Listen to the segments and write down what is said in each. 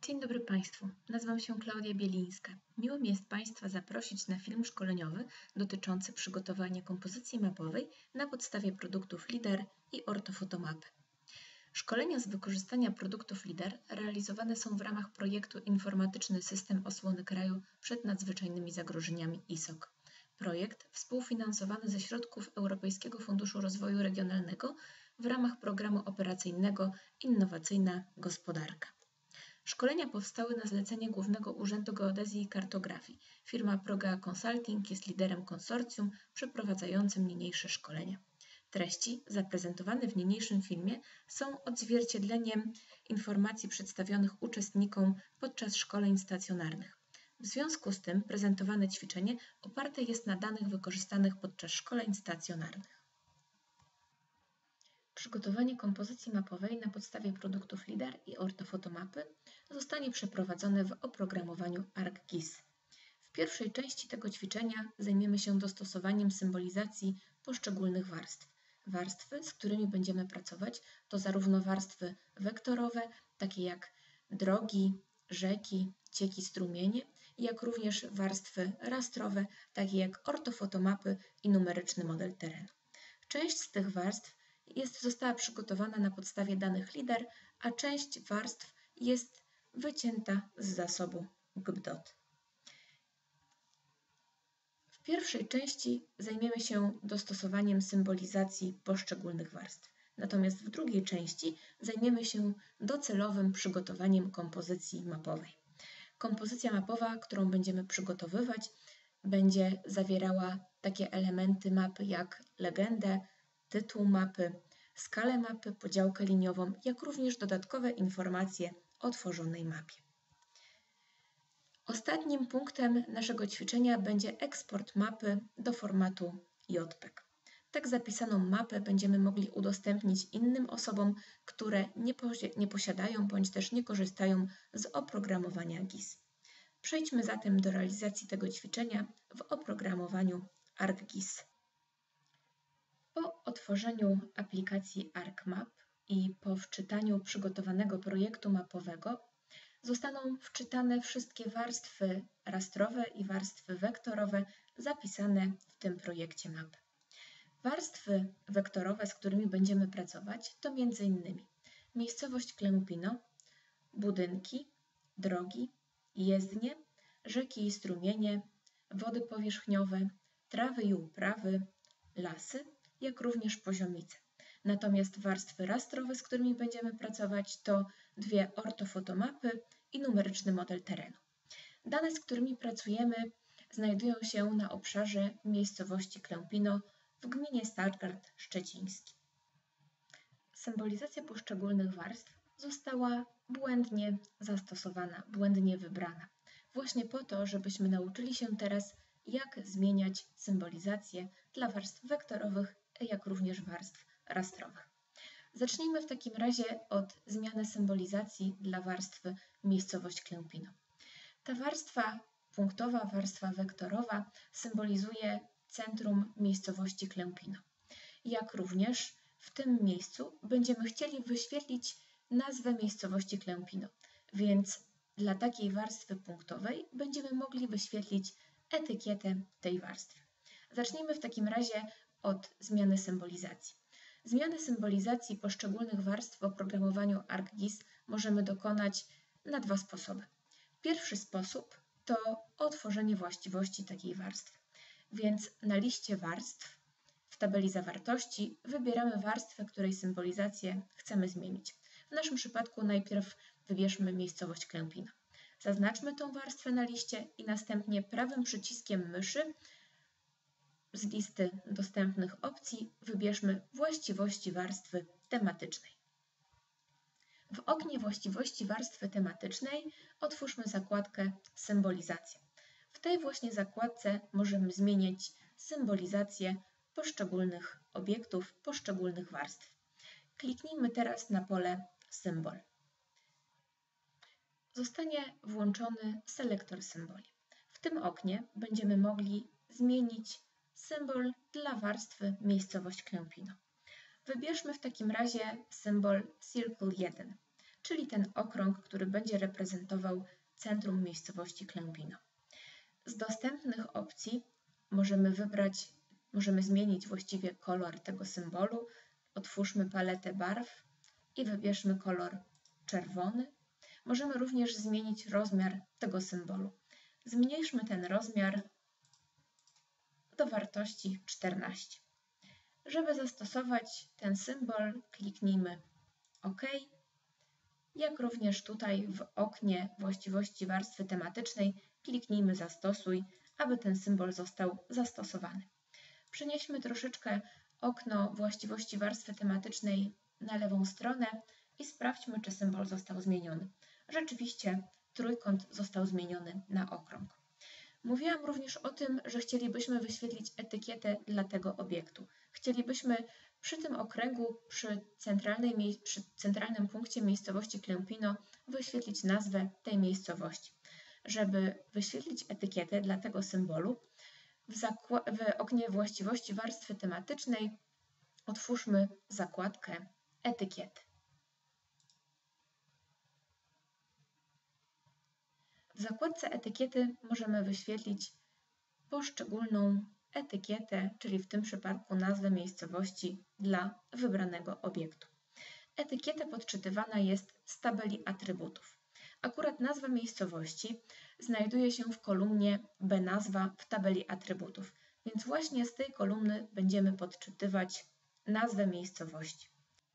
Dzień dobry Państwu, nazywam się Klaudia Bielińska. Miło mi jest Państwa zaprosić na film szkoleniowy dotyczący przygotowania kompozycji mapowej na podstawie produktów LIDER i ortofotomapy. Szkolenia z wykorzystania produktów LIDER realizowane są w ramach projektu Informatyczny System Osłony Kraju przed nadzwyczajnymi zagrożeniami ISOC. Projekt współfinansowany ze środków Europejskiego Funduszu Rozwoju Regionalnego w ramach programu operacyjnego Innowacyjna Gospodarka. Szkolenia powstały na zlecenie Głównego Urzędu Geodezji i Kartografii. Firma Progea Consulting jest liderem konsorcjum przeprowadzającym niniejsze szkolenia. Treści zaprezentowane w niniejszym filmie są odzwierciedleniem informacji przedstawionych uczestnikom podczas szkoleń stacjonarnych. W związku z tym prezentowane ćwiczenie oparte jest na danych wykorzystanych podczas szkoleń stacjonarnych. Przygotowanie kompozycji mapowej na podstawie produktów LIDER i ortofotomapy zostanie przeprowadzone w oprogramowaniu ArcGIS. W pierwszej części tego ćwiczenia zajmiemy się dostosowaniem symbolizacji poszczególnych warstw. Warstwy, z którymi będziemy pracować, to zarówno warstwy wektorowe, takie jak drogi, rzeki, cieki, strumienie, jak również warstwy rastrowe, takie jak ortofotomapy i numeryczny model terenu. Część z tych warstw została przygotowana na podstawie danych LIDER, a część warstw jest wycięta z zasobu GBDOT. W pierwszej części zajmiemy się dostosowaniem symbolizacji poszczególnych warstw. Natomiast w drugiej części zajmiemy się docelowym przygotowaniem kompozycji mapowej. Kompozycja mapowa, którą będziemy przygotowywać, będzie zawierała takie elementy mapy jak legendę, tytuł mapy, skalę mapy, podziałkę liniową, jak również dodatkowe informacje o tworzonej mapie. Ostatnim punktem naszego ćwiczenia będzie eksport mapy do formatu JPEG. Tak zapisaną mapę będziemy mogli udostępnić innym osobom, które nie posiadają bądź też nie korzystają z oprogramowania GIS. Przejdźmy zatem do realizacji tego ćwiczenia w oprogramowaniu ArcGIS. Po otworzeniu aplikacji ArcMap i po wczytaniu przygotowanego projektu mapowego zostaną wczytane wszystkie warstwy rastrowe i warstwy wektorowe zapisane w tym projekcie mapy. Warstwy wektorowe, z którymi będziemy pracować, to m.in. miejscowość Klępino, budynki, drogi, jezdnie, rzeki i strumienie, wody powierzchniowe, trawy i uprawy, lasy, jak również poziomice. Natomiast warstwy rastrowe, z którymi będziemy pracować, to dwie ortofotomapy i numeryczny model terenu. Dane, z którymi pracujemy, znajdują się na obszarze miejscowości Klępino w gminie Stargard Szczeciński. Symbolizacja poszczególnych warstw została błędnie zastosowana, błędnie wybrana. Właśnie po to, żebyśmy nauczyli się teraz, jak zmieniać symbolizację dla warstw wektorowych, jak również warstw rastrowych. Zacznijmy w takim razie od zmiany symbolizacji dla warstwy miejscowość Klępino. Ta warstwa punktowa, warstwa wektorowa symbolizuje centrum miejscowości Klępino. Jak również w tym miejscu będziemy chcieli wyświetlić nazwę miejscowości Klępino, więc dla takiej warstwy punktowej będziemy mogli wyświetlić etykietę tej warstwy. Zacznijmy w takim razie od zmiany symbolizacji. Zmiany symbolizacji poszczególnych warstw w oprogramowaniu ArcGIS możemy dokonać na dwa sposoby. Pierwszy sposób to otworzenie właściwości takiej warstwy. Więc na liście warstw w tabeli zawartości wybieramy warstwę, której symbolizację chcemy zmienić. W naszym przypadku najpierw wybierzmy miejscowość Klępino. Zaznaczmy tą warstwę na liście i następnie prawym przyciskiem myszy z listy dostępnych opcji wybierzmy właściwości warstwy tematycznej. W oknie właściwości warstwy tematycznej otwórzmy zakładkę Symbolizacja. W tej właśnie zakładce możemy zmienić symbolizację poszczególnych obiektów, poszczególnych warstw. Kliknijmy teraz na pole Symbol. Zostanie włączony selektor symboli. W tym oknie będziemy mogli zmienić symbol dla warstwy miejscowość Klępino. Wybierzmy w takim razie symbol Circle 1. czyli ten okrąg, który będzie reprezentował centrum miejscowości Klępino. Z dostępnych opcji możemy zmienić właściwie kolor tego symbolu. Otwórzmy paletę barw i wybierzmy kolor czerwony. Możemy również zmienić rozmiar tego symbolu. Zmniejszmy ten rozmiar do wartości 14. Żeby zastosować ten symbol, kliknijmy OK. Jak również tutaj w oknie właściwości warstwy tematycznej kliknijmy Zastosuj, aby ten symbol został zastosowany. Przenieśmy troszeczkę okno właściwości warstwy tematycznej na lewą stronę i sprawdźmy, czy symbol został zmieniony. Rzeczywiście trójkąt został zmieniony na okrąg. Mówiłam również o tym, że chcielibyśmy wyświetlić etykietę dla tego obiektu. Chcielibyśmy przy tym okręgu, przy centralnym punkcie miejscowości Klępino wyświetlić nazwę tej miejscowości. Żeby wyświetlić etykietę dla tego symbolu, w oknie właściwości warstwy tematycznej otwórzmy zakładkę Etykiety. W zakładce Etykiety możemy wyświetlić poszczególną etykietę, czyli w tym przypadku nazwę miejscowości dla wybranego obiektu. Etykieta podczytywana jest z tabeli atrybutów. Akurat nazwa miejscowości znajduje się w kolumnie bnazwa w tabeli atrybutów, więc właśnie z tej kolumny będziemy podczytywać nazwę miejscowości.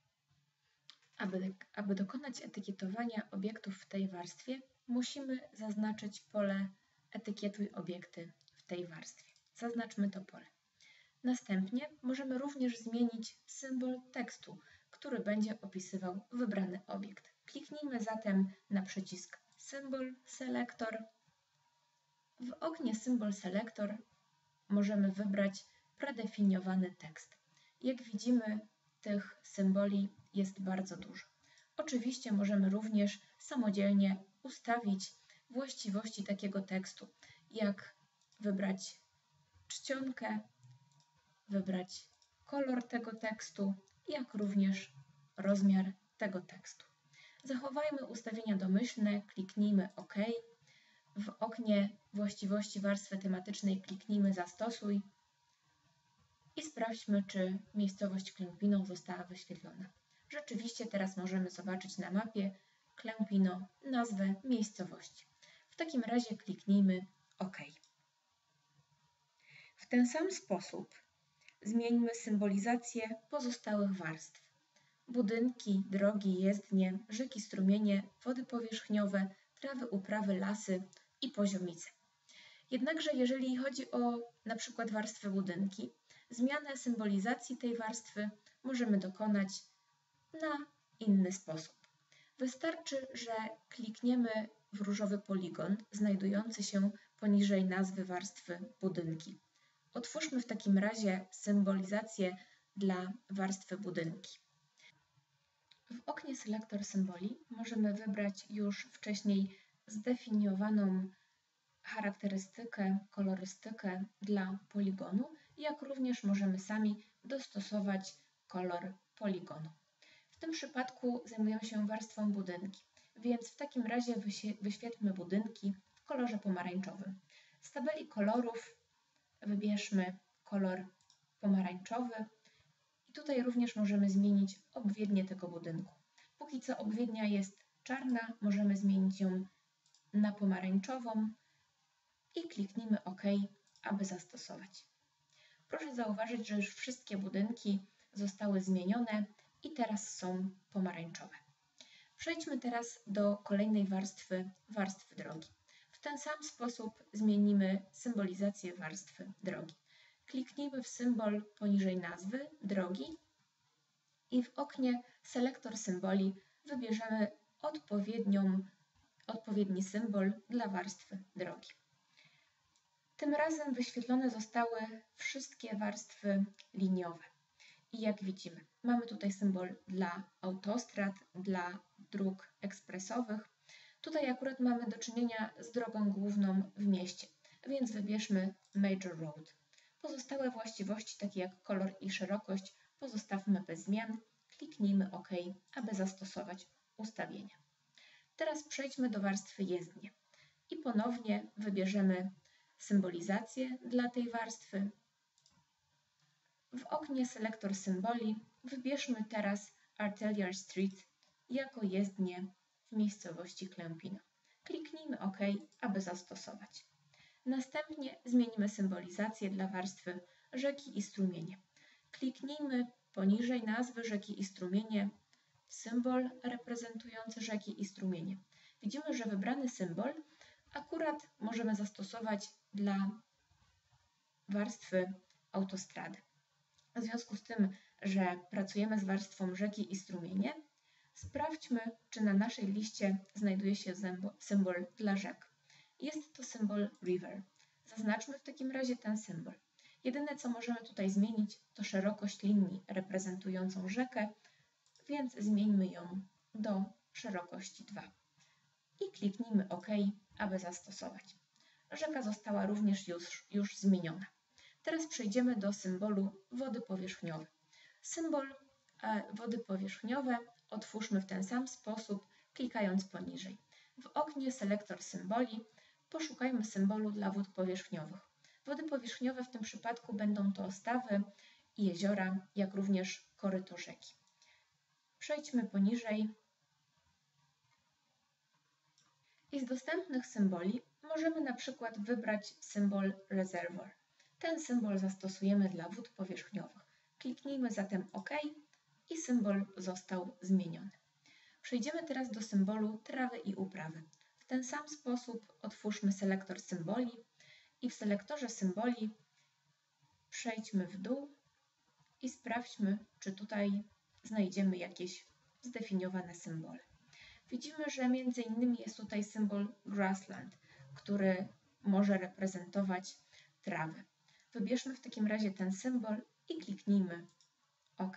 Aby dokonać etykietowania obiektów w tej warstwie, musimy zaznaczyć pole Etykietuj obiekty w tej warstwie. Zaznaczmy to pole. Następnie możemy również zmienić symbol tekstu, który będzie opisywał wybrany obiekt. Kliknijmy zatem na przycisk Symbol Selector. W oknie Symbol Selector możemy wybrać predefiniowany tekst. Jak widzimy, tych symboli jest bardzo dużo. Oczywiście możemy również samodzielnie ustawić właściwości takiego tekstu, jak wybrać czcionkę, wybrać kolor tego tekstu, jak również rozmiar tego tekstu. Zachowajmy ustawienia domyślne, kliknijmy OK. W oknie właściwości warstwy tematycznej kliknijmy Zastosuj i sprawdźmy, czy miejscowość Klępino została wyświetlona. Rzeczywiście teraz możemy zobaczyć na mapie Klępino nazwę miejscowości. W takim razie kliknijmy OK. W ten sam sposób zmieńmy symbolizację pozostałych warstw. Budynki, drogi, jezdnie, rzeki, strumienie, wody powierzchniowe, trawy, uprawy, lasy i poziomice. Jednakże jeżeli chodzi o na przykład warstwę budynki, zmianę symbolizacji tej warstwy możemy dokonać na inny sposób. Wystarczy, że klikniemy w różowy poligon znajdujący się poniżej nazwy warstwy budynki. Otwórzmy w takim razie symbolizację dla warstwy budynki. W oknie Selektor symboli możemy wybrać już wcześniej zdefiniowaną charakterystykę, kolorystykę dla poligonu, jak również możemy sami dostosować kolor poligonu. W tym przypadku zajmujemy się warstwą budynki, więc w takim razie wyświetlmy budynki w kolorze pomarańczowym. Z tabeli kolorów wybierzmy kolor pomarańczowy i tutaj również możemy zmienić obwiednię tego budynku. Póki co obwiednia jest czarna, możemy zmienić ją na pomarańczową i kliknijmy OK, aby zastosować. Proszę zauważyć, że już wszystkie budynki zostały zmienione i teraz są pomarańczowe. Przejdźmy teraz do kolejnej warstwy drogi. W ten sam sposób zmienimy symbolizację warstwy drogi. Kliknijmy w symbol poniżej nazwy drogi i w oknie Selektor symboli wybierzemy odpowiedni symbol dla warstwy drogi. Tym razem wyświetlone zostały wszystkie warstwy liniowe. I jak widzimy, mamy tutaj symbol dla autostrad, dla dróg ekspresowych. Tutaj akurat mamy do czynienia z drogą główną w mieście, więc wybierzmy Major Road. Pozostałe właściwości, takie jak kolor i szerokość, pozostawmy bez zmian. Kliknijmy OK, aby zastosować. ustawienia. Teraz przejdźmy do warstwy jezdnie i ponownie wybierzemy symbolizację dla tej warstwy. W oknie Selektor symboli wybierzmy teraz Artelier Street jako jezdnię w miejscowości Klępino. Kliknijmy OK, aby zastosować. Następnie zmienimy symbolizację dla warstwy rzeki i strumienie. Kliknijmy poniżej nazwy rzeki i strumienie symbol reprezentujący rzeki i strumienie. Widzimy, że wybrany symbol akurat możemy zastosować dla warstwy autostrady. W związku z tym, że pracujemy z warstwą rzeki i strumienie, sprawdźmy, czy na naszej liście znajduje się symbol dla rzek. Jest to symbol river. Zaznaczmy w takim razie ten symbol. Jedyne, co możemy tutaj zmienić, to szerokość linii reprezentującą rzekę, więc zmieńmy ją do szerokości 2. I kliknijmy OK, aby zastosować. Rzeka została również już zmieniona. Teraz przejdziemy do symbolu wody powierzchniowe. Symbol wody powierzchniowe otwórzmy w ten sam sposób, klikając poniżej. W oknie Selektor symboli poszukajmy symbolu dla wód powierzchniowych. Wody powierzchniowe w tym przypadku będą to stawy i jeziora, jak również koryto rzeki. Przejdźmy poniżej i z dostępnych symboli możemy na przykład wybrać symbol reservoir. Ten symbol zastosujemy dla wód powierzchniowych. Kliknijmy zatem OK i symbol został zmieniony. Przejdziemy teraz do symbolu trawy i uprawy. W ten sam sposób otwórzmy Selektor symboli i w selektorze symboli przejdźmy w dół i sprawdźmy, czy tutaj znajdziemy jakieś zdefiniowane symbole. Widzimy, że m.in. jest tutaj symbol grassland, który może reprezentować trawę. Wybierzmy w takim razie ten symbol i kliknijmy OK.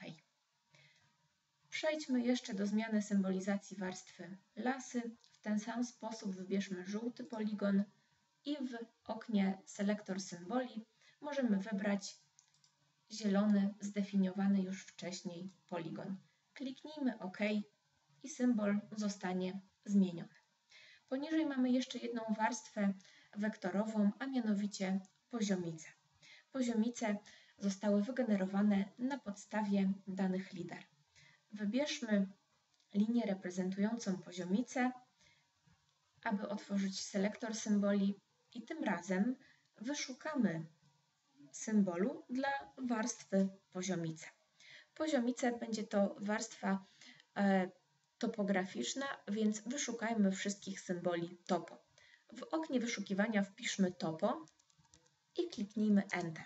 Przejdźmy jeszcze do zmiany symbolizacji warstwy lasy. W ten sam sposób wybierzmy żółty poligon i w oknie Selektor symboli możemy wybrać zielony, zdefiniowany już wcześniej poligon. Kliknijmy OK i symbol zostanie zmieniony. Poniżej mamy jeszcze jedną warstwę wektorową, a mianowicie poziomice. Poziomice zostały wygenerowane na podstawie danych LIDAR. Wybierzmy linię reprezentującą poziomicę, aby otworzyć Selektor symboli i tym razem wyszukamy symbolu dla warstwy poziomice. Poziomice będzie to warstwa topograficzna, więc wyszukajmy wszystkich symboli topo. W oknie wyszukiwania wpiszmy topo i kliknijmy Enter.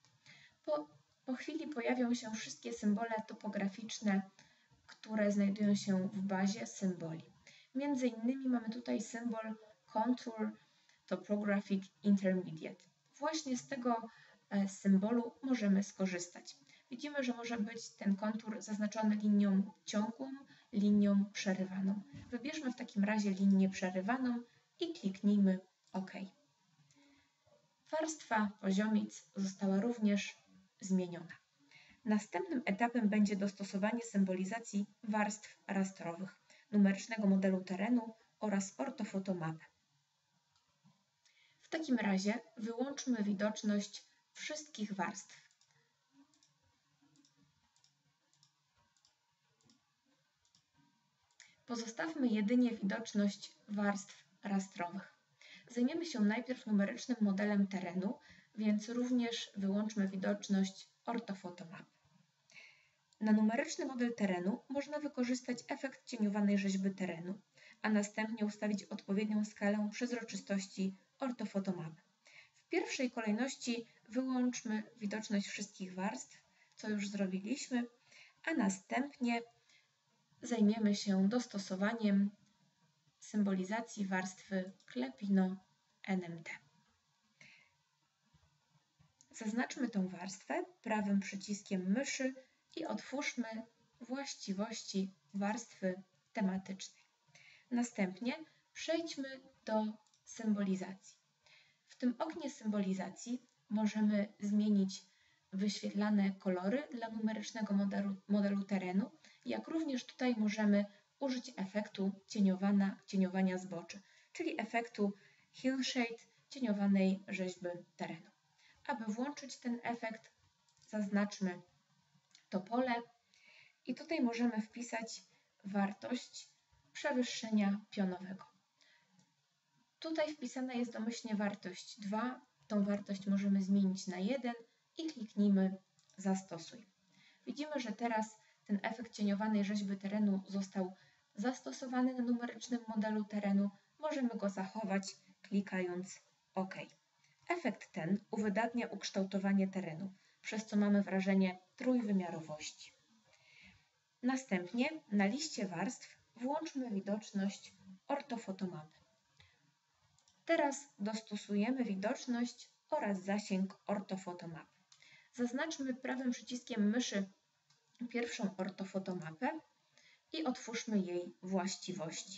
Po chwili pojawią się wszystkie symbole topograficzne, które znajdują się w bazie symboli. Między innymi mamy tutaj symbol Contour Topographic Intermediate. Właśnie z tego symbolu możemy skorzystać. Widzimy, że może być ten kontur zaznaczony linią ciągłą, linią przerywaną. Wybierzmy w takim razie linię przerywaną i kliknijmy OK. Warstwa poziomic została również zmieniona. Następnym etapem będzie dostosowanie symbolizacji warstw rastrowych, numerycznego modelu terenu oraz ortofotomapy. W takim razie wyłączmy widoczność wszystkich warstw. Pozostawmy jedynie widoczność warstw rastrowych. Zajmiemy się najpierw numerycznym modelem terenu, więc również wyłączmy widoczność ortofotomapy. Na numeryczny model terenu można wykorzystać efekt cieniowanej rzeźby terenu, a następnie ustawić odpowiednią skalę przezroczystości ortofotomapy. W pierwszej kolejności wyłączmy widoczność wszystkich warstw, co już zrobiliśmy, a następnie zajmiemy się dostosowaniem symbolizacji warstwy Klępino NMT. Zaznaczmy tę warstwę prawym przyciskiem myszy i otwórzmy właściwości warstwy tematycznej. Następnie przejdźmy do symbolizacji. W tym oknie symbolizacji możemy zmienić wyświetlane kolory dla numerycznego modelu terenu, jak również tutaj możemy użyć efektu cieniowania zboczy, czyli efektu Hillshade cieniowanej rzeźby terenu. Aby włączyć ten efekt, zaznaczmy to pole i tutaj możemy wpisać wartość przewyższenia pionowego. Tutaj wpisana jest domyślnie wartość 2, tą wartość możemy zmienić na 1 i kliknijmy Zastosuj. Widzimy, że teraz ten efekt cieniowanej rzeźby terenu został zastosowany na numerycznym modelu terenu. Możemy go zachować klikając OK. Efekt ten uwydatnia ukształtowanie terenu, przez co mamy wrażenie trójwymiarowości. Następnie na liście warstw włączmy widoczność ortofotomapy. Teraz dostosujemy widoczność oraz zasięg ortofotomapy. Zaznaczmy prawym przyciskiem myszy pierwszą ortofotomapę i otwórzmy jej właściwości.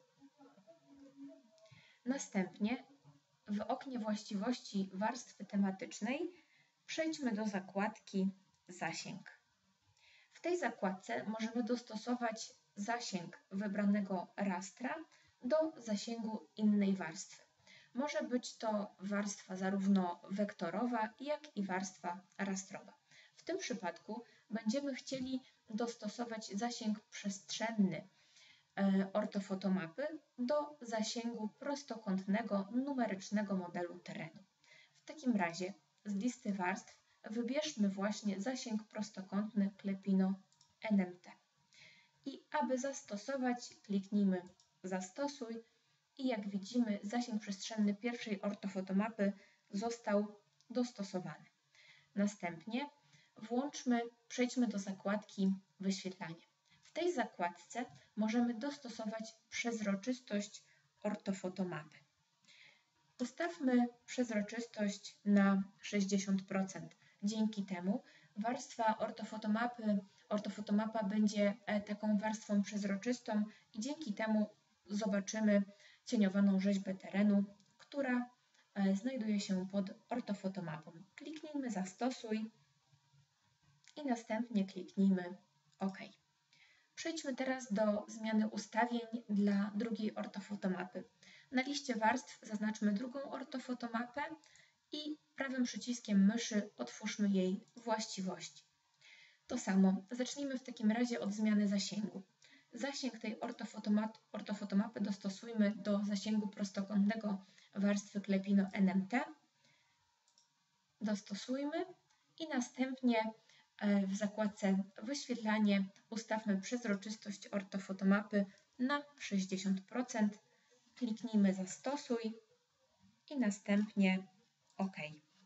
Następnie w oknie właściwości warstwy tematycznej przejdźmy do zakładki Zasięg. W tej zakładce możemy dostosować zasięg wybranego rastra do zasięgu innej warstwy. Może być to warstwa zarówno wektorowa, jak i warstwa rastrowa. W tym przypadku będziemy chcieli dostosować zasięg przestrzenny ortofotomapy do zasięgu prostokątnego numerycznego modelu terenu. W takim razie z listy warstw wybierzmy właśnie zasięg prostokątny Klepino NMT. I aby zastosować, kliknijmy Zastosuj i jak widzimy zasięg przestrzenny pierwszej ortofotomapy został dostosowany. Następnie przejdźmy do zakładki Wyświetlanie. W tej zakładce możemy dostosować przezroczystość ortofotomapy. Ustawmy przezroczystość na 60%. Dzięki temu warstwa ortofotomapa będzie taką warstwą przezroczystą i dzięki temu zobaczymy cieniowaną rzeźbę terenu, która znajduje się pod ortofotomapą. Kliknijmy Zastosuj i następnie kliknijmy OK. Przejdźmy teraz do zmiany ustawień dla drugiej ortofotomapy. Na liście warstw zaznaczmy drugą ortofotomapę i prawym przyciskiem myszy otwórzmy jej właściwości. To samo, zacznijmy w takim razie od zmiany zasięgu. Zasięg tej ortofotomapy dostosujmy do zasięgu prostokątnego warstwy Klepino NMT. Dostosujmy i następnie w zakładce Wyświetlanie ustawmy przezroczystość ortofotomapy na 60%. Kliknijmy Zastosuj i następnie OK.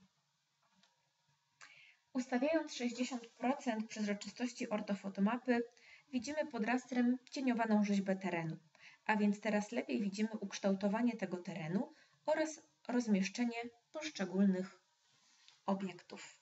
Ustawiając 60% przezroczystości ortofotomapy, widzimy pod rastrem cieniowaną rzeźbę terenu, a więc teraz lepiej widzimy ukształtowanie tego terenu oraz rozmieszczenie poszczególnych obiektów.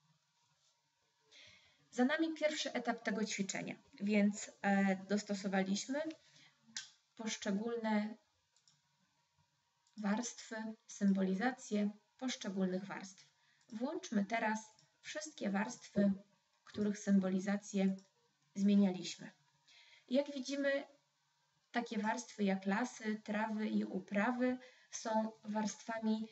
Za nami pierwszy etap tego ćwiczenia, więc dostosowaliśmy poszczególne warstwy, symbolizację poszczególnych warstw. Włączmy teraz wszystkie warstwy, których symbolizację zmienialiśmy. Jak widzimy, takie warstwy jak lasy, trawy i uprawy są warstwami,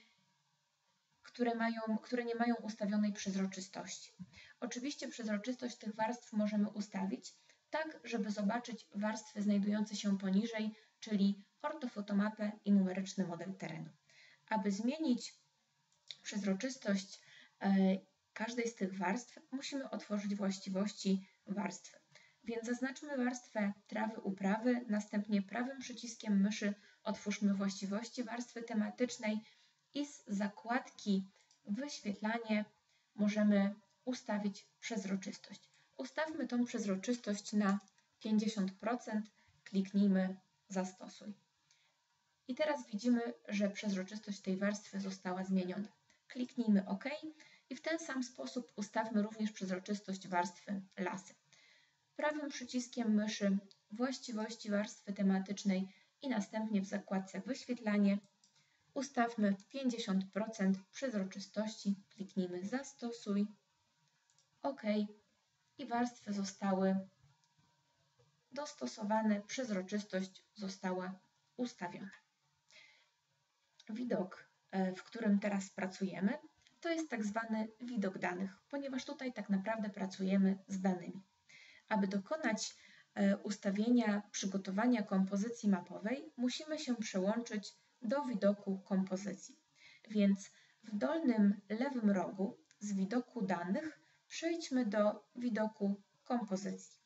które nie mają ustawionej przezroczystości. Oczywiście przezroczystość tych warstw możemy ustawić tak, żeby zobaczyć warstwy znajdujące się poniżej, czyli ortofotomapę i numeryczny model terenu. Aby zmienić przezroczystość każdej z tych warstw, musimy otworzyć właściwości warstwy. Więc zaznaczmy warstwę trawy uprawy, następnie prawym przyciskiem myszy otwórzmy właściwości warstwy tematycznej i z zakładki Wyświetlanie możemy ustawić przezroczystość. Ustawmy tą przezroczystość na 50%, kliknijmy Zastosuj. I teraz widzimy, że przezroczystość tej warstwy została zmieniona. Kliknijmy OK i w ten sam sposób ustawmy również przezroczystość warstwy lasy. Prawym przyciskiem myszy właściwości warstwy tematycznej i następnie w zakładce Wyświetlanie ustawmy 50% przezroczystości, kliknijmy Zastosuj, OK i warstwy zostały dostosowane, przezroczystość została ustawiona. Widok, w którym teraz pracujemy, to jest tak zwany widok danych, ponieważ tutaj tak naprawdę pracujemy z danymi. Aby dokonać ustawienia, przygotowania kompozycji mapowej, musimy się przełączyć do widoku kompozycji. Więc w dolnym lewym rogu z widoku danych przejdźmy do widoku kompozycji.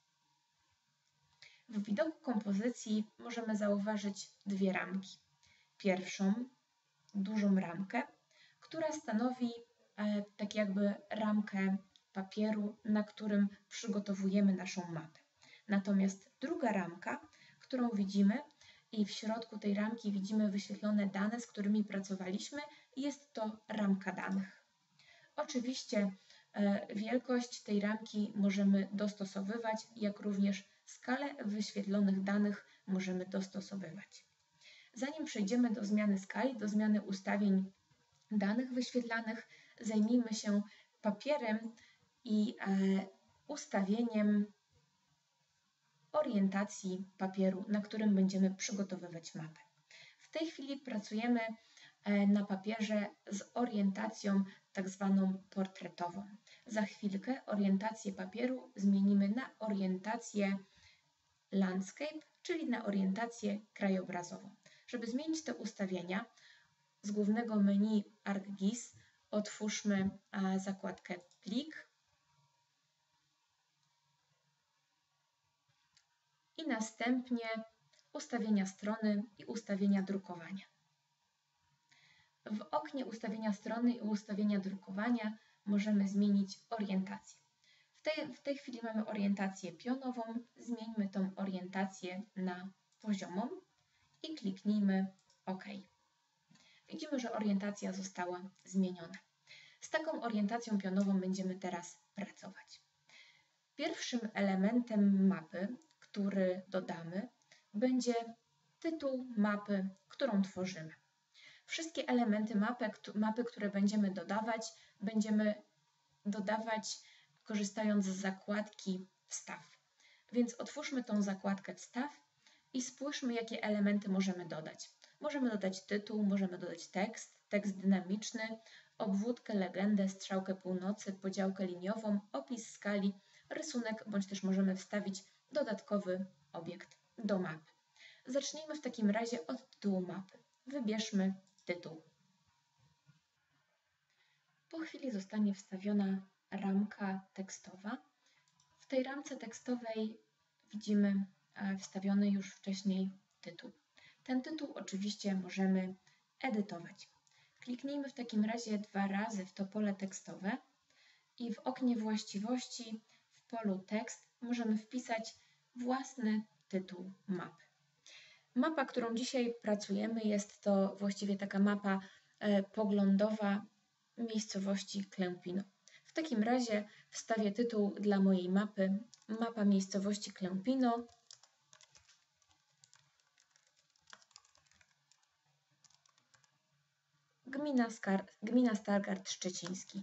W widoku kompozycji możemy zauważyć dwie ramki. Pierwszą, dużą ramkę, która stanowi tak jakby ramkę papieru, na którym przygotowujemy naszą mapę. Natomiast druga ramka, którą widzimy i w środku tej ramki widzimy wyświetlone dane, z którymi pracowaliśmy, jest to ramka danych. Oczywiście wielkość tej ramki możemy dostosowywać, jak również skalę wyświetlonych danych możemy dostosowywać. Zanim przejdziemy do zmiany skali, do zmiany ustawień danych wyświetlanych, zajmijmy się papierem i ustawieniem orientacji papieru, na którym będziemy przygotowywać mapę. W tej chwili pracujemy na papierze z orientacją tak zwaną portretową. Za chwilkę orientację papieru zmienimy na orientację landscape, czyli na orientację krajobrazową. Żeby zmienić te ustawienia, z głównego menu ArcGIS otwórzmy zakładkę Plik i następnie ustawienia strony i ustawienia drukowania. W oknie ustawienia strony i ustawienia drukowania możemy zmienić orientację. W tej chwili mamy orientację pionową, zmieńmy tą orientację na poziomą i kliknijmy OK. Widzimy, że orientacja została zmieniona. Z taką orientacją pionową będziemy teraz pracować. Pierwszym elementem mapy, który dodamy, będzie tytuł mapy, którą tworzymy. Wszystkie elementy mapy, które będziemy dodawać korzystając z zakładki Wstaw. Więc otwórzmy tą zakładkę Wstaw i spójrzmy, jakie elementy możemy dodać. Możemy dodać tytuł, możemy dodać tekst dynamiczny, obwódkę, legendę, strzałkę północy, podziałkę liniową, opis skali, rysunek, bądź też możemy wstawić dodatkowy obiekt do mapy. Zacznijmy w takim razie od tytułu mapy. Wybierzmy tytuł. Po chwili zostanie wstawiona ramka tekstowa. W tej ramce tekstowej widzimy wstawiony już wcześniej tytuł. Ten tytuł oczywiście możemy edytować. Kliknijmy w takim razie 2 razy w to pole tekstowe i w oknie właściwości w polu tekst możemy wpisać własny tytuł mapy. Mapa, którą dzisiaj pracujemy, jest to właściwie taka mapa poglądowa miejscowości Klępino. W takim razie wstawię tytuł dla mojej mapy, mapa miejscowości Klępino. Gmina Stargard Szczeciński.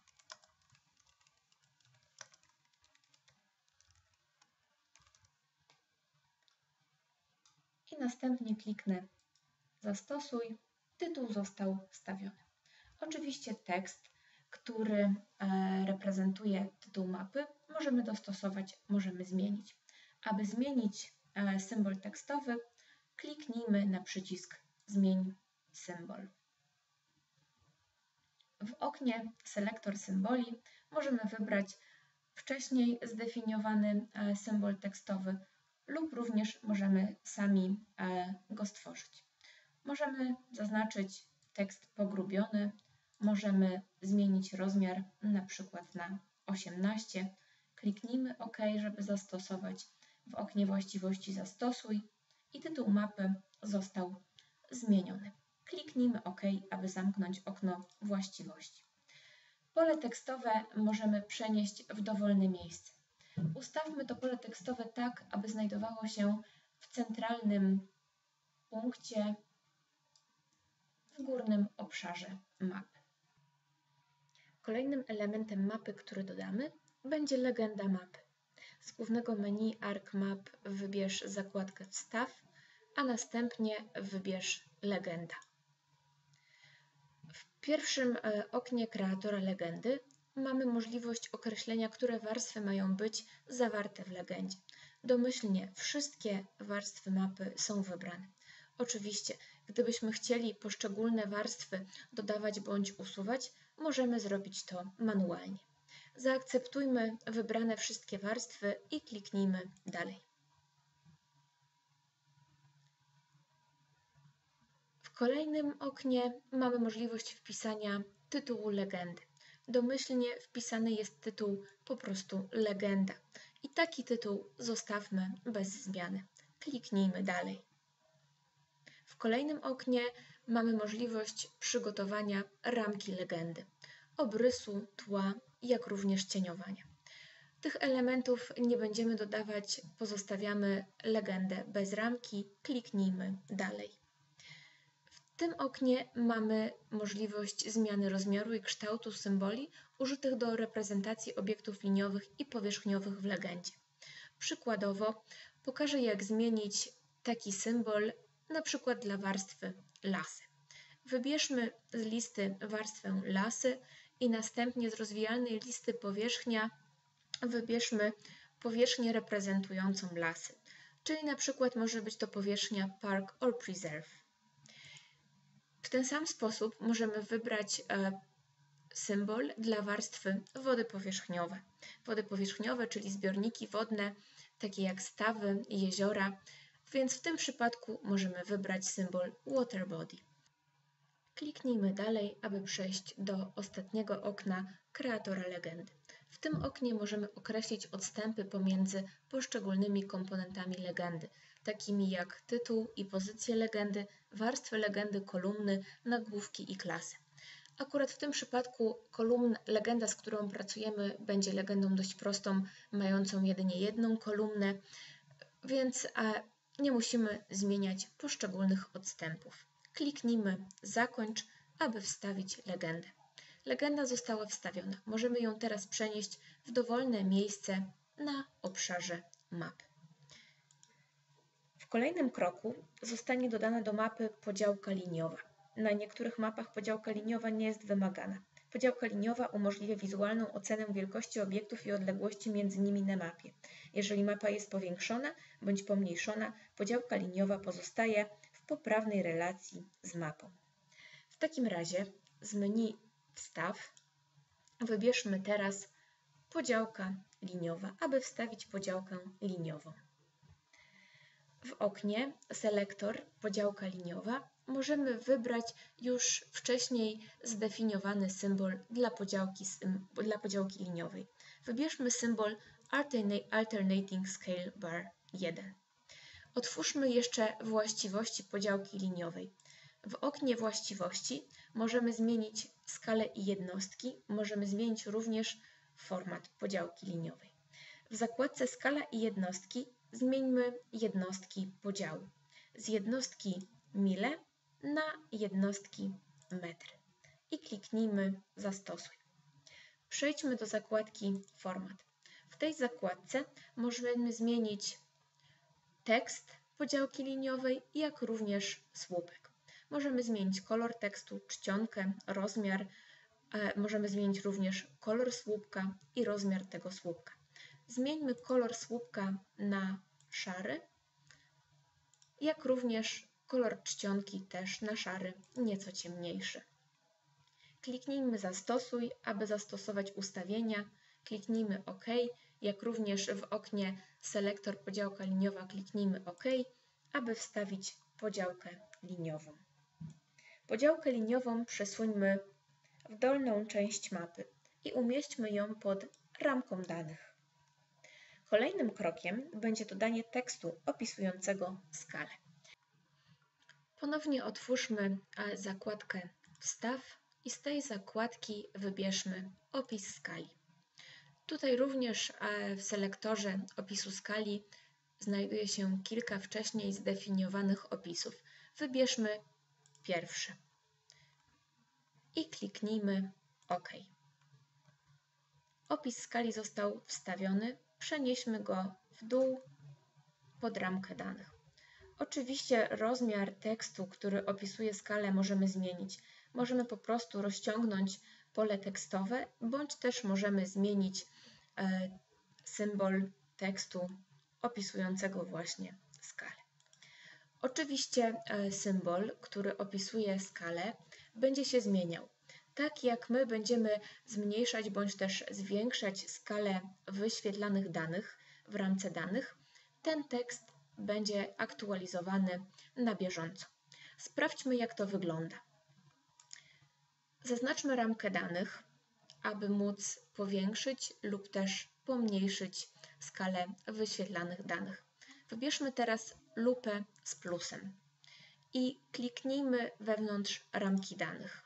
I następnie kliknę Zastosuj. Tytuł został wstawiony. Oczywiście tekst, który reprezentuje tytuł mapy, możemy dostosować, możemy zmienić. Aby zmienić symbol tekstowy, kliknijmy na przycisk Zmień symbol. W oknie Selektor symboli możemy wybrać wcześniej zdefiniowany symbol tekstowy lub również możemy sami go stworzyć. Możemy zaznaczyć tekst pogrubiony, możemy zmienić rozmiar na przykład na 18. Kliknijmy OK, żeby zastosować. W oknie właściwości Zastosuj i tytuł mapy został zmieniony. Kliknijmy OK, aby zamknąć okno właściwości. Pole tekstowe możemy przenieść w dowolne miejsce. Ustawmy to pole tekstowe tak, aby znajdowało się w centralnym punkcie w górnym obszarze mapy. Kolejnym elementem mapy, który dodamy, będzie legenda mapy. Z głównego menu ArcMap wybierz zakładkę Wstaw, a następnie wybierz Legenda. W pierwszym oknie kreatora legendy mamy możliwość określenia, które warstwy mają być zawarte w legendzie. Domyślnie wszystkie warstwy mapy są wybrane. Oczywiście, gdybyśmy chcieli poszczególne warstwy dodawać bądź usuwać, możemy zrobić to manualnie. Zaakceptujmy wybrane wszystkie warstwy i kliknijmy Dalej. W kolejnym oknie mamy możliwość wpisania tytułu legendy. Domyślnie wpisany jest tytuł po prostu Legenda. I taki tytuł zostawmy bez zmiany. Kliknijmy Dalej. W kolejnym oknie mamy możliwość przygotowania ramki legendy, obrysu, tła, jak również cieniowania. Tych elementów nie będziemy dodawać, pozostawiamy legendę bez ramki, kliknijmy Dalej. W tym oknie mamy możliwość zmiany rozmiaru i kształtu symboli użytych do reprezentacji obiektów liniowych i powierzchniowych w legendzie. Przykładowo pokażę, jak zmienić taki symbol na przykład dla warstwy lasy. Wybierzmy z listy warstwę lasy i następnie z rozwijalnej listy powierzchnia wybierzmy powierzchnię reprezentującą lasy, czyli na przykład może być to powierzchnia Park or Preserve. W ten sam sposób możemy wybrać symbol dla warstwy wody powierzchniowe. Wody powierzchniowe, czyli zbiorniki wodne, takie jak stawy, jeziora, więc w tym przypadku możemy wybrać symbol Water Body. Kliknijmy Dalej, aby przejść do ostatniego okna kreatora legendy. W tym oknie możemy określić odstępy pomiędzy poszczególnymi komponentami legendy, takimi jak tytuł i pozycję legendy, warstwy legendy, kolumny, nagłówki i klasy. Akurat w tym przypadku legenda, z którą pracujemy, będzie legendą dość prostą, mającą jedynie jedną kolumnę, więc nie musimy zmieniać poszczególnych odstępów. Kliknijmy Zakończ, aby wstawić legendę. Legenda została wstawiona. Możemy ją teraz przenieść w dowolne miejsce na obszarze mapy. W kolejnym kroku zostanie dodana do mapy podziałka liniowa. Na niektórych mapach podziałka liniowa nie jest wymagana. Podziałka liniowa umożliwia wizualną ocenę wielkości obiektów i odległości między nimi na mapie. Jeżeli mapa jest powiększona bądź pomniejszona, podziałka liniowa pozostaje w poprawnej relacji z mapą. W takim razie z menu Wstaw wybierzmy teraz podziałka liniowa, aby wstawić podziałkę liniową. W oknie Selektor podziałka liniowa możemy wybrać już wcześniej zdefiniowany symbol dla podziałki liniowej. Wybierzmy symbol Alternating Scale Bar 1. Otwórzmy jeszcze właściwości podziałki liniowej. W oknie właściwości możemy zmienić skalę i jednostki, możemy zmienić również format podziałki liniowej. W zakładce Skala i jednostki zmieńmy jednostki podziału z jednostki mile na jednostki metry i kliknijmy Zastosuj. Przejdźmy do zakładki Format. W tej zakładce możemy zmienić tekst podziałki liniowej, jak również słupek. Możemy zmienić kolor tekstu, czcionkę, rozmiar, możemy zmienić również kolor słupka i rozmiar tego słupka. Zmieńmy kolor słupka na szary, jak również kolor czcionki też na szary, nieco ciemniejszy. Kliknijmy Zastosuj, aby zastosować ustawienia. Kliknijmy OK, jak również w oknie Selektor podziałka liniowa kliknijmy OK, aby wstawić podziałkę liniową. Podziałkę liniową przesuńmy w dolną część mapy i umieśćmy ją pod ramką danych. Kolejnym krokiem będzie dodanie tekstu opisującego skalę. Ponownie otwórzmy zakładkę Wstaw i z tej zakładki wybierzmy Opis skali. Tutaj również w selektorze opisu skali znajduje się kilka wcześniej zdefiniowanych opisów. Wybierzmy pierwszy i kliknijmy OK. Opis skali został wstawiony przenieśmy go w dół pod ramkę danych. Oczywiście rozmiar tekstu, który opisuje skalę, możemy zmienić. Możemy po prostu rozciągnąć pole tekstowe, bądź też możemy zmienić symbol tekstu opisującego właśnie skalę. Oczywiście symbol, który opisuje skalę, będzie się zmieniał. Tak jak my będziemy zmniejszać bądź też zwiększać skalę wyświetlanych danych w ramce danych, ten tekst będzie aktualizowany na bieżąco. Sprawdźmy, jak to wygląda. Zaznaczmy ramkę danych, aby móc powiększyć lub też pomniejszyć skalę wyświetlanych danych. Wybierzmy teraz lupę z plusem i kliknijmy wewnątrz ramki danych.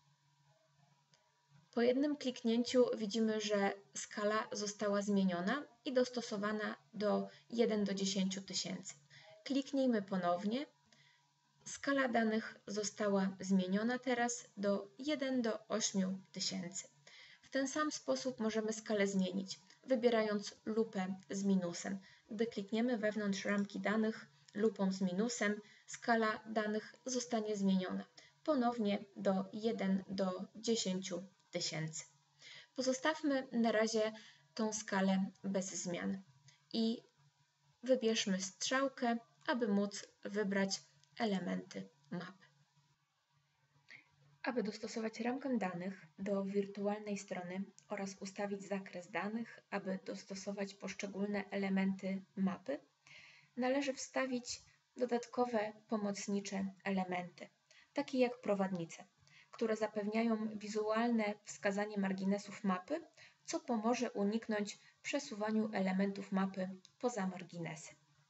Po jednym kliknięciu widzimy, że skala została zmieniona i dostosowana do 1 do 10 tysięcy. Kliknijmy ponownie. Skala danych została zmieniona teraz do 1 do 8 tysięcy. W ten sam sposób możemy skalę zmienić, wybierając lupę z minusem. Gdy klikniemy wewnątrz ramki danych lupą z minusem, skala danych zostanie zmieniona ponownie do 1 do 10 tysięcy. Pozostawmy na razie tą skalę bez zmian i wybierzmy strzałkę, aby móc wybrać elementy mapy. Aby dostosować ramkę danych do wirtualnej strony oraz ustawić zakres danych, aby dostosować poszczególne elementy mapy, należy wstawić dodatkowe pomocnicze elementy, takie jak prowadnice, które zapewniają wizualne wskazanie marginesów mapy, co pomoże uniknąć przesuwaniu elementów mapy poza marginesy.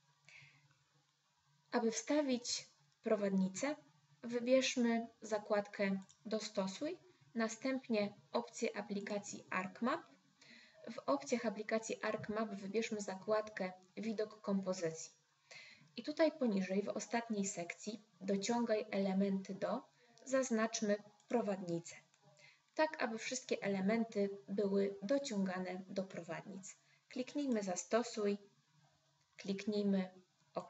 Aby wstawić prowadnicę, wybierzmy zakładkę Dostosuj, następnie opcję aplikacji ArcMap. W opcjach aplikacji ArcMap wybierzmy zakładkę Widok kompozycji. I tutaj poniżej, w ostatniej sekcji Dociągaj elementy do, zaznaczmy prowadnicę, tak aby wszystkie elementy były dociągane do prowadnic. Kliknijmy Zastosuj, kliknijmy OK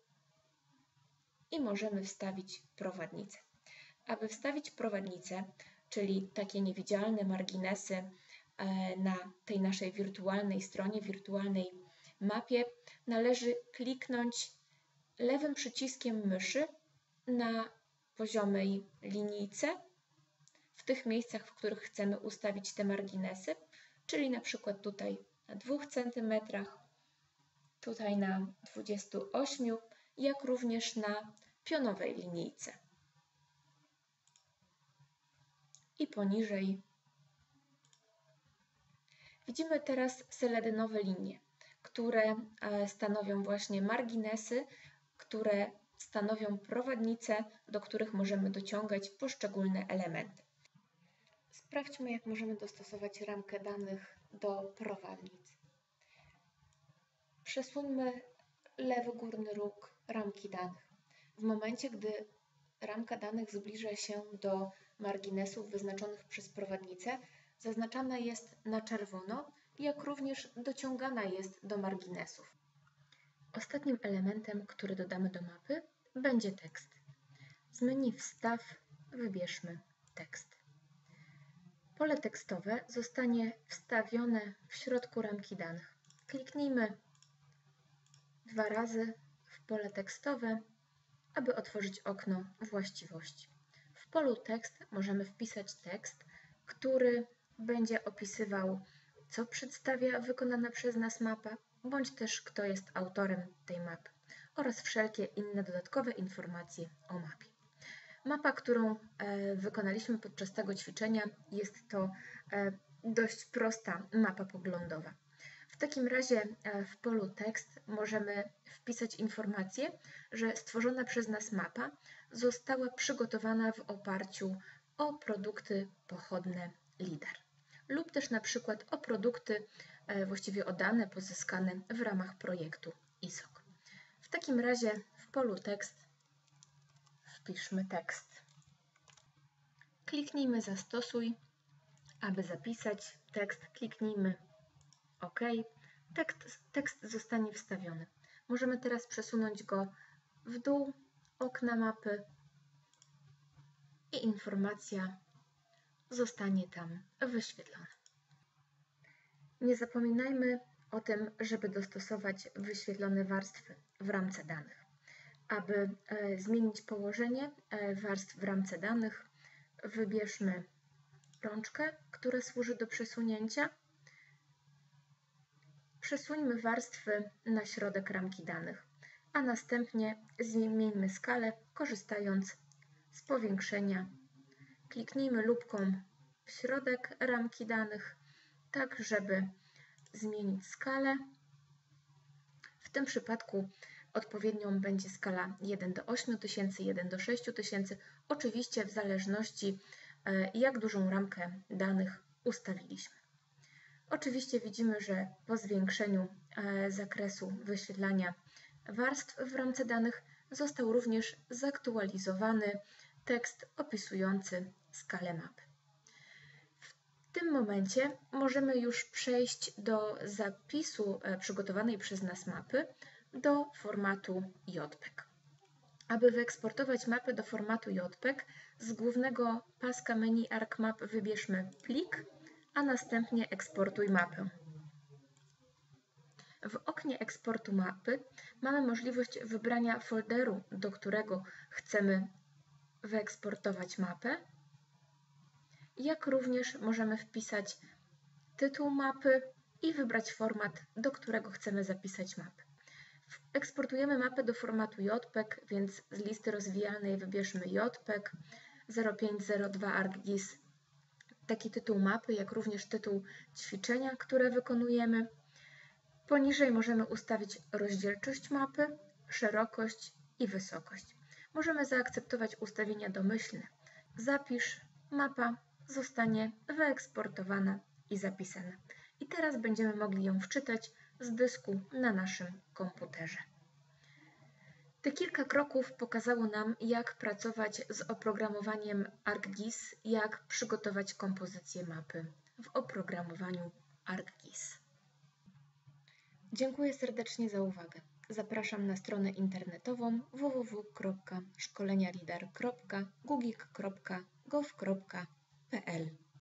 i możemy wstawić prowadnicę. Aby wstawić prowadnicę, czyli takie niewidzialne marginesy na tej naszej wirtualnej stronie, wirtualnej mapie, należy kliknąć lewym przyciskiem myszy na poziomej linijce w tych miejscach, w których chcemy ustawić te marginesy, czyli na przykład tutaj na 2 cm, tutaj na 28, jak również na pionowej linijce. I poniżej widzimy teraz seledynowe linie, które stanowią właśnie marginesy, które stanowią prowadnice, do których możemy dociągać poszczególne elementy. Sprawdźmy, jak możemy dostosować ramkę danych do prowadnic. Przesuńmy lewy górny róg ramki danych. W momencie, gdy ramka danych zbliża się do marginesów wyznaczonych przez prowadnicę, zaznaczana jest na czerwono, jak również dociągana jest do marginesów. Ostatnim elementem, który dodamy do mapy, będzie tekst. Z menu Wstaw wybierzmy tekst. Pole tekstowe zostanie wstawione w środku ramki danych. Kliknijmy 2 razy w pole tekstowe, aby otworzyć okno właściwości. W polu tekst możemy wpisać tekst, który będzie opisywał, co przedstawia wykonana przez nas mapa, bądź też kto jest autorem tej mapy oraz wszelkie inne dodatkowe informacje o mapie. Mapa, którą wykonaliśmy podczas tego ćwiczenia, jest to dość prosta mapa poglądowa. W takim razie w polu tekst możemy wpisać informację, że stworzona przez nas mapa została przygotowana w oparciu o produkty pochodne LIDAR lub też na przykład o produkty, właściwie o dane pozyskane w ramach projektu ISOC. W takim razie w polu tekst wpiszmy tekst. Kliknijmy Zastosuj. Aby zapisać tekst, kliknijmy OK. tekst zostanie wstawiony. Możemy teraz przesunąć go w dół okna mapy i informacja zostanie tam wyświetlona. Nie zapominajmy o tym, żeby dostosować wyświetlone warstwy w ramce danych. Aby zmienić położenie warstw w ramce danych, wybierzmy rączkę, która służy do przesunięcia. Przesuńmy warstwy na środek ramki danych, a następnie zmieńmy skalę, korzystając z powiększenia. Kliknijmy lupką w środek ramki danych, tak żeby zmienić skalę. W tym przypadku odpowiednią będzie skala 1 do 8000, 1 do 6000, oczywiście w zależności jak dużą ramkę danych ustawiliśmy. Oczywiście widzimy, że po zwiększeniu zakresu wyświetlania warstw w ramce danych został również zaktualizowany tekst opisujący skalę mapy. W tym momencie możemy już przejść do zapisu przygotowanej przez nas mapy do formatu JPEG. Aby wyeksportować mapę do formatu JPEG, z głównego paska menu ArcMap wybierzmy plik, a następnie eksportuj mapę. W oknie eksportu mapy mamy możliwość wybrania folderu, do którego chcemy wyeksportować mapę, jak również możemy wpisać tytuł mapy i wybrać format, do którego chcemy zapisać mapę. Eksportujemy mapę do formatu JPEG, więc z listy rozwijalnej wybierzmy JPEG 0502 ArcGIS, taki tytuł mapy, jak również tytuł ćwiczenia, które wykonujemy. Poniżej możemy ustawić rozdzielczość mapy, szerokość i wysokość. Możemy zaakceptować ustawienia domyślne. Zapisz, mapa zostanie wyeksportowana i zapisana. I teraz będziemy mogli ją wczytać z dysku na naszym komputerze. Te kilka kroków pokazało nam, jak pracować z oprogramowaniem ArcGIS, jak przygotować kompozycję mapy w oprogramowaniu ArcGIS. Dziękuję serdecznie za uwagę. Zapraszam na stronę internetową www.szkolenialider.gugik.gov.pl